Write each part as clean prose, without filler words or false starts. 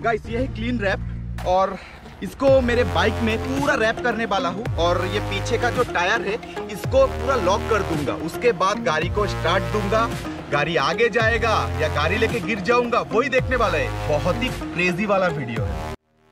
Guys ये है clean rap और इसको मेरे बाइक में पूरा रैप करने वाला हूँ। और ये पीछे का जो टायर है इसको पूरा लॉक कर दूंगा। उसके बाद गाड़ी को स्टार्ट दूंगा, गाड़ी आगे जाएगा या गाड़ी लेके गिर जाऊंगा वही देखने वाला है। बहुत ही क्रेजी वाला वीडियो है।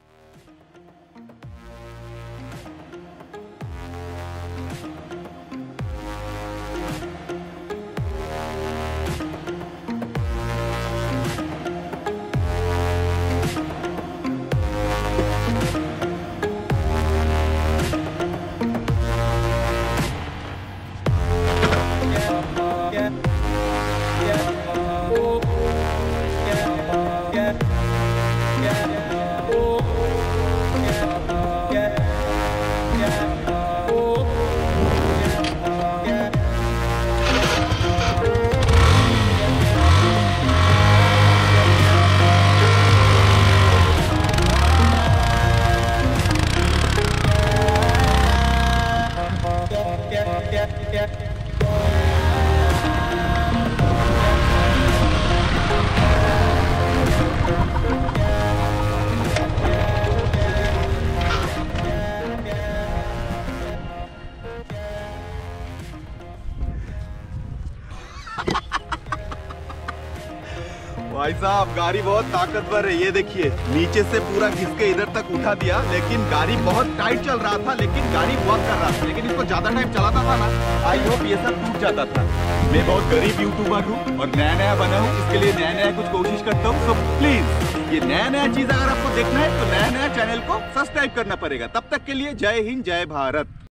भाई साहब गाड़ी बहुत ताकतवर है। ये देखिए नीचे से पूरा घिस के इधर तक उठा दिया, लेकिन गाड़ी बहुत टाइट चल रहा था, लेकिन गाड़ी वर्क कर रहा था। लेकिन इसको ज्यादा टाइम चलाता था ना, आई होप ये सब टूट जाता था। मैं बहुत गरीब यूट्यूबर हूँ और नया नया बना हूँ, इसके लिए नया नया कुछ कोशिश करता हूँ। तो प्लीज ये नया नया चीज अगर आपको देखना है तो नया नया चैनल को सब्सक्राइब करना पड़ेगा। तब तक के लिए जय हिंद जय भारत।